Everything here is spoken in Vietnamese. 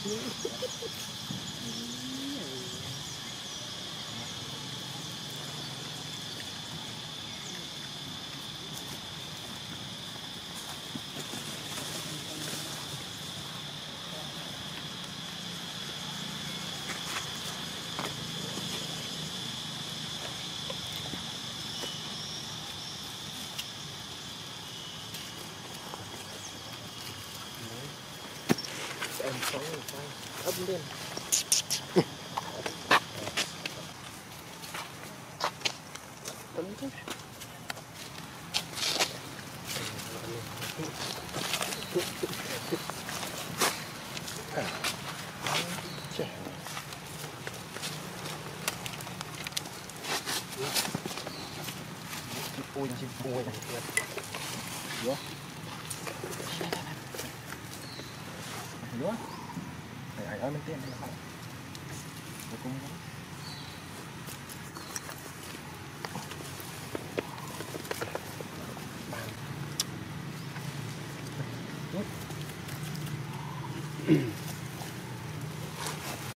em sống ấp lên tấn thế trẻ chim pui này nữa nữa phải ai ở bên tiền này không cũng